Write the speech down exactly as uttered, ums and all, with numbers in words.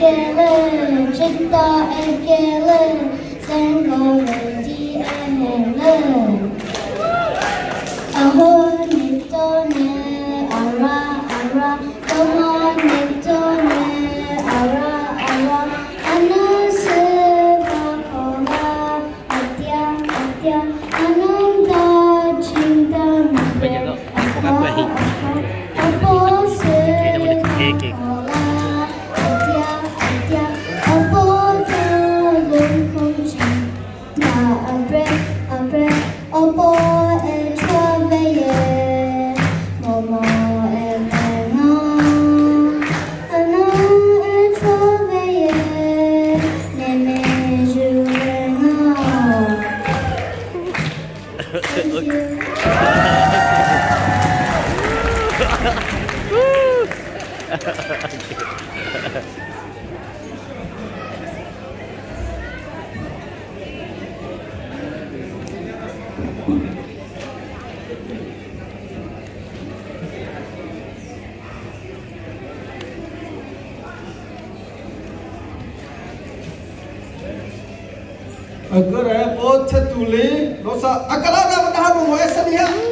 ekele, cinta ekele, senggoleti ekele. Ahon nitone, ara ara, tomon nitone, ara ara, anase bakola, atya atya, ananda cinta mbe, apa apa, apa se bakola, atya atya, apa dalam kunci, na abre abre, apa Agar ya, oh cetuli, dosa akalan apa tahan mau esok dia.